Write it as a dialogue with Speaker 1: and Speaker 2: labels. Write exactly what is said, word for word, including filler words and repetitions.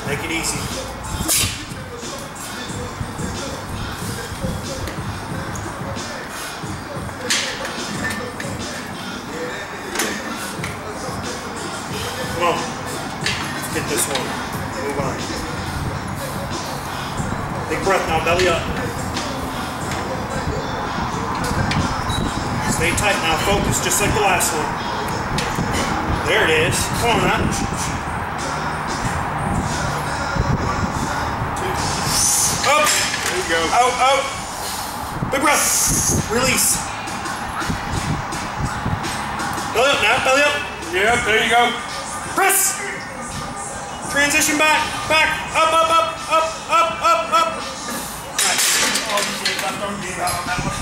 Speaker 1: Make it easy. Come on. Let's get this one. Move on. Big breath now, belly up. Stay tight now, focus, just like the last one. There it is. Come on now. Up.
Speaker 2: There you go.
Speaker 1: Out, out. Big breath. Release. Belly up now, belly up.
Speaker 2: Yep, there you go.
Speaker 1: Press. Transition back, back, up, up, up, up, up, up, up. Nice.
Speaker 2: Oh, shit, I don't need that on that one.